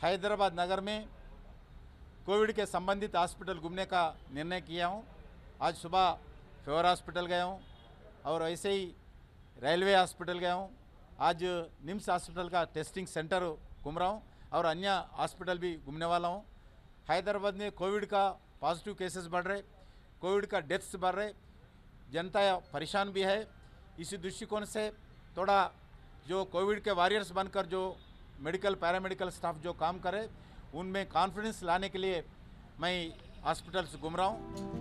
हैदराबाद नगर में कोविड के संबंधित हॉस्पिटल घूमने का निर्णय किया हूँ। आज सुबह फेवर हॉस्पिटल गया हूँ और ऐसे ही रेलवे हॉस्पिटल गया हूँ। आज निम्स हॉस्पिटल का टेस्टिंग सेंटर घूम रहा हूँ और अन्य हॉस्पिटल भी घूमने वाला हूँ। हैदराबाद में कोविड का पॉजिटिव केसेस बढ़ रहे, कोविड का डेथ्स बढ़ रहे, जनता परेशान भी है। इसी दृष्टिकोण से थोड़ा जो कोविड के वॉरियर्स बनकर जो मेडिकल पैरामेडिकल स्टाफ जो काम करे उनमें कॉन्फिडेंस लाने के लिए मैं हॉस्पिटल्स घूम रहा हूँ।